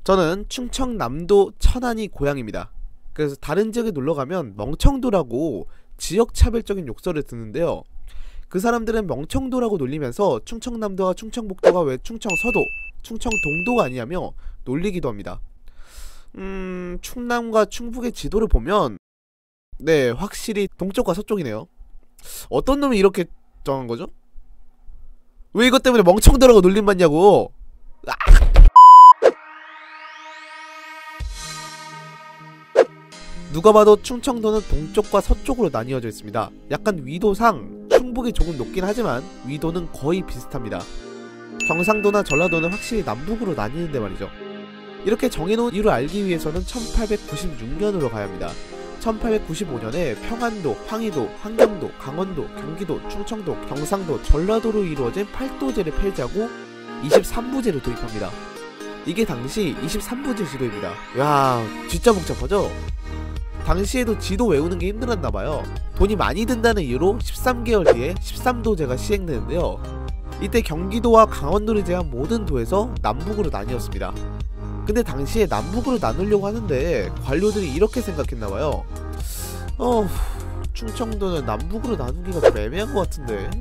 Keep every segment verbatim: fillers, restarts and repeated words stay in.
저는 충청남도 천안이 고향입니다. 그래서 다른 지역에 놀러가면 멍청도라고 지역차별적인 욕설을 듣는데요. 그 사람들은 멍청도라고 놀리면서 충청남도와 충청북도가 왜 충청서도, 충청동도가 아니냐며 놀리기도 합니다. 음... 충남과 충북의 지도를 보면 네, 확실히 동쪽과 서쪽이네요. 어떤 놈이 이렇게 정한거죠? 왜 이것 때문에 멍청도라고 놀림받냐고. 아! 누가 봐도 충청도는 동쪽과 서쪽으로 나뉘어져 있습니다. 약간 위도상 충북이 조금 높긴 하지만 위도는 거의 비슷합니다. 경상도나 전라도는 확실히 남북으로 나뉘는데 말이죠. 이렇게 정해놓은 이유를 알기 위해서는 천팔백구십육 년으로 가야 합니다. 천팔백구십오 년에 평안도, 황희도, 함경도, 강원도, 경기도, 충청도, 경상도, 전라도로 이루어진 팔도제를 폐지하고 이십삼 부제를 도입합니다. 이게 당시 이십삼 부제 지도입니다. 야, 진짜 복잡하죠? 당시에도 지도 외우는 게 힘들었나봐요. 돈이 많이 든다는 이유로 십삼 개월 뒤에 십삼 도제가 시행되는데요. 이때 경기도와 강원도를 제한 모든 도에서 남북으로 나뉘었습니다. 근데 당시에 남북으로 나누려고 하는데 관료들이 이렇게 생각했나봐요. 어... 충청도는 남북으로 나누기가 좀 애매한 것 같은데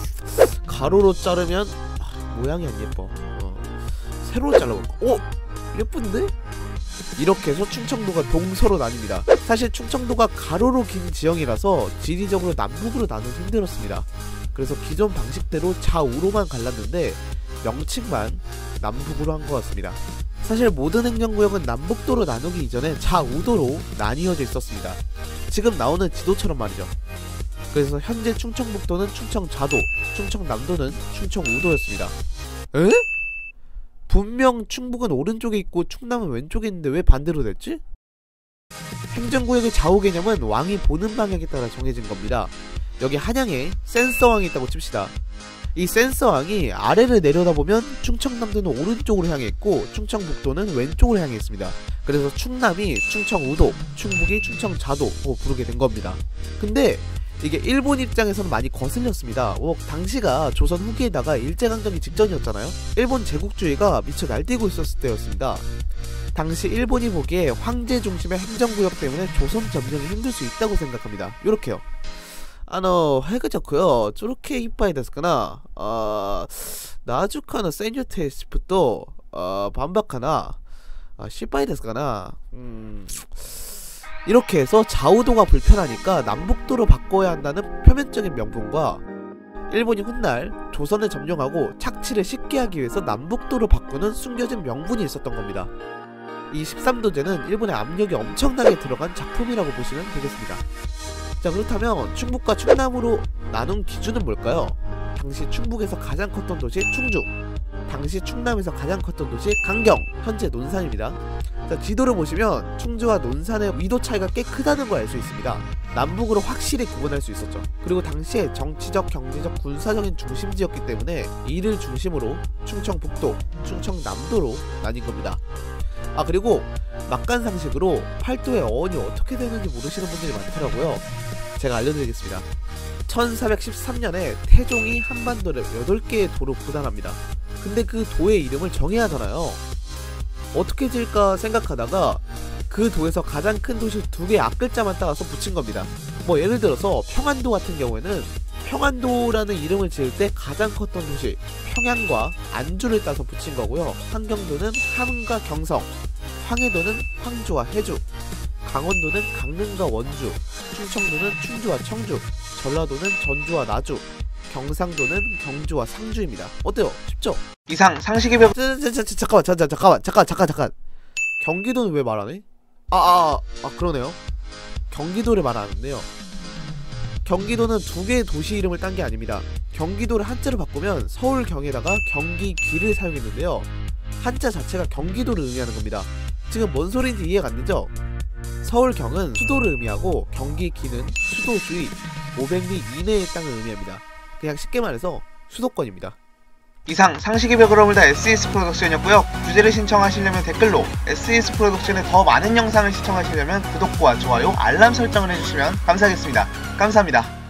가로로 자르면 아, 모양이 안 예뻐. 어. 세로로 잘라볼까? 오! 예쁜데? 이렇게 해서 충청도가 동서로 나뉩니다. 사실 충청도가 가로로 긴 지형이라서 지리적으로 남북으로 나누기 힘들었습니다. 그래서 기존 방식대로 좌우로만 갈랐는데 명칭만 남북으로 한 것 같습니다. 사실 모든 행정구역은 남북도로 나누기 이전에 좌우도로 나뉘어져 있었습니다. 지금 나오는 지도처럼 말이죠. 그래서 현재 충청북도는 충청좌도, 충청남도는 충청우도였습니다. 에? 분명 충북은 오른쪽에 있고 충남은 왼쪽에 있는데 왜 반대로 됐지? 행정구역의 좌우 개념은 왕이 보는 방향에 따라 정해진 겁니다. 여기 한양에 센서왕이 있다고 칩시다. 이 센서왕이 아래를 내려다보면 충청남도는 오른쪽으로 향해 있고 충청북도는 왼쪽으로 향해 있습니다. 그래서 충남이 충청우도, 충북이 충청좌도로 부르게 된 겁니다. 근데 이게 일본 입장에서는 많이 거슬렸습니다. 어, 당시가 조선 후기에다가 일제강점기 직전이었잖아요. 일본 제국주의가 미쳐 날뛰고 있었을 때였습니다. 당시 일본이 보기에 황제 중심의 행정구역 때문에 조선 점령이 힘들 수 있다고 생각합니다. 요렇게요. 아노, 해그저크요. 저렇게 이빠이 데스까나. 아, 나주카노 센유테 시프도 아, 반박하나. 아, 시빠이 데스까나. 음... 이렇게 해서 좌우도가 불편하니까 남북도로 바꿔야 한다는 표면적인 명분과 일본이 훗날 조선을 점령하고 착취를 쉽게 하기 위해서 남북도로 바꾸는 숨겨진 명분이 있었던 겁니다. 이 십삼 도제는 일본의 압력이 엄청나게 들어간 작품이라고 보시면 되겠습니다. 자, 그렇다면 충북과 충남으로 나눈 기준은 뭘까요? 당시 충북에서 가장 컸던 도시 충주, 당시 충남에서 가장 컸던 도시 강경, 현재 논산입니다. 자, 지도를 보시면 충주와 논산의 위도 차이가 꽤 크다는 걸 알 수 있습니다. 남북으로 확실히 구분할 수 있었죠. 그리고 당시에 정치적, 경제적, 군사적인 중심지였기 때문에 이를 중심으로 충청북도, 충청남도로 나뉜 겁니다. 아, 그리고 막간상식으로 팔도의 어원이 어떻게 되는지 모르시는 분들이 많더라고요. 제가 알려드리겠습니다. 천사백십삼 년에 태종이 한반도를 여덟 개의 도로 구단합니다. 근데 그 도의 이름을 정해야 하잖아요. 어떻게 지을까 생각하다가 그 도에서 가장 큰 도시 두 개의 앞글자만 따서 붙인 겁니다. 뭐 예를 들어서 평안도 같은 경우에는 평안도라는 이름을 지을 때 가장 컸던 도시 평양과 안주를 따서 붙인 거고요. 함경도는 함과 경성, 황해도는 황주와 해주, 강원도는 강릉과 원주, 충청도는 충주와 청주, 전라도는 전주와 나주, 경상도는 경주와 상주입니다. 어때요? 쉽죠? 이상 상식의 벽. 잠깐만, 잠깐, 잠깐만, 잠깐, 잠깐, 잠깐. 경기도는 왜 말 안 해? 아, 아, 아, 그러네요. 경기도를 말 안 했네요. 경기도는 두 개의 도시 이름을 딴 게 아닙니다. 경기도를 한자로 바꾸면 서울경에다가 경기기를 사용했는데요. 한자 자체가 경기도를 의미하는 겁니다. 지금 뭔 소리인지 이해가 안 되죠? 서울경은 수도를 의미하고 경기기는 수도 주위 오백 리 이내의 땅을 의미합니다. 그냥 쉽게 말해서 수도권입니다. 이상 상식의 벽으로 물다 에스이에스 프로덕션이었고요. 주제를 신청하시려면 댓글로, 에스이에스 프로덕션의 더 많은 영상을 시청하시려면 구독과 좋아요, 알람 설정을 해주시면 감사하겠습니다. 감사합니다.